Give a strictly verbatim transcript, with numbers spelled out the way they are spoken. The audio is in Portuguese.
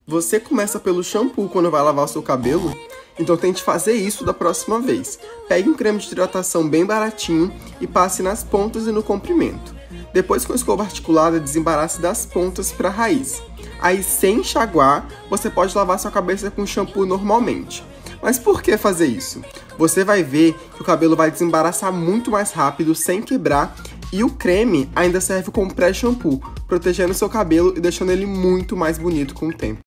Você começa pelo shampoo quando vai lavar o seu cabelo? Então tente fazer isso da próxima vez. Pegue um creme de hidratação bem baratinho e passe nas pontas e no comprimento. Depois, com a escova articulada, desembarace das pontas para a raiz. Aí, sem enxaguar, você pode lavar sua cabeça com shampoo normalmente. Mas por que fazer isso? Você vai ver que o cabelo vai desembaraçar muito mais rápido, sem quebrar, e o creme ainda serve como pré-shampoo, protegendo seu cabelo e deixando ele muito mais bonito com o tempo.